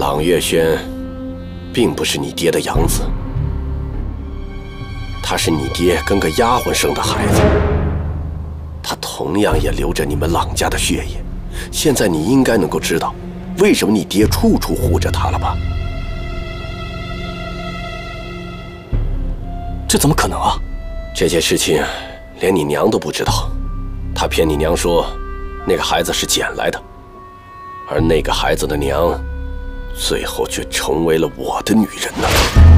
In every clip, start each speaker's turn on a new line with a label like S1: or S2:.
S1: 朗月轩，并不是你爹的养子，他是你爹跟个丫鬟生的孩子，他同样也流着你们朗家的血液。现在你应该能够知道，为什么你爹处处护着他了吧？
S2: 这怎么可能啊？
S1: 这件事情连你娘都不知道，他骗你娘说那个孩子是捡来的，而那个孩子的娘，最后却成为了我的女人呢。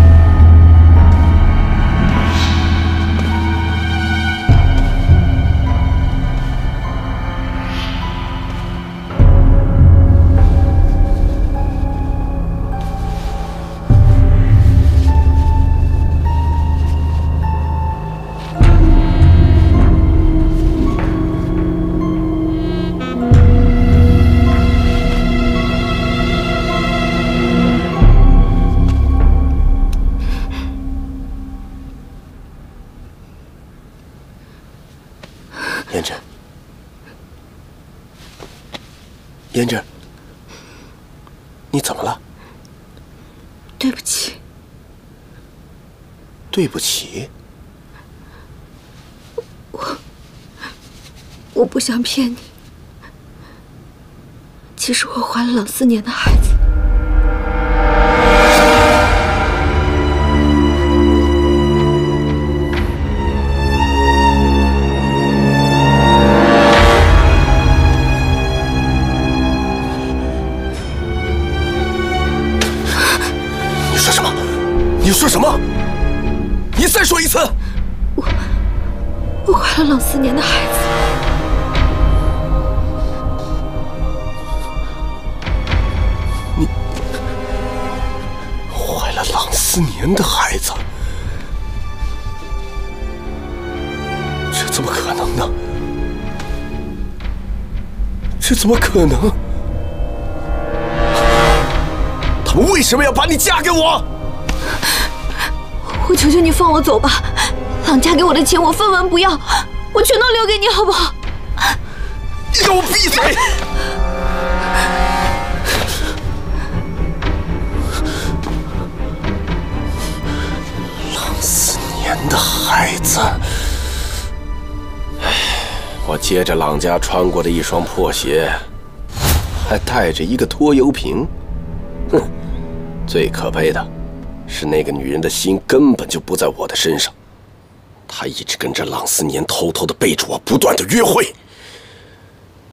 S1: 胭脂，胭脂，你怎么了？
S3: 对不起。
S1: 对不起。
S3: 我不想骗你。其实我怀了朗思年的孩子。
S1: 你说什么？你再说一次！
S3: 我怀了朗思年的孩子。
S1: 你怀了朗思年的孩子？这怎么可能呢？这怎么可能？他们为什么要把你嫁给我？
S3: 我求求你放我走吧，朗家给我的钱我分文不要，我全都留给你，好不好？
S1: 你给我闭嘴！朗思年的孩子，我接着朗家穿过的一双破鞋，还带着一个拖油瓶，哼！最可悲的是，那个女人的心根本就不在我的身上，她一直跟着朗思年偷偷的背着我，不断的约会。